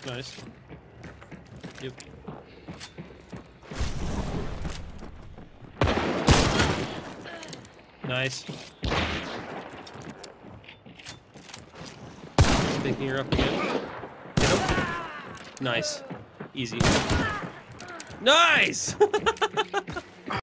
Nice. Yep. Nice. Picking her up again. Get him. Nice. Easy. Nice!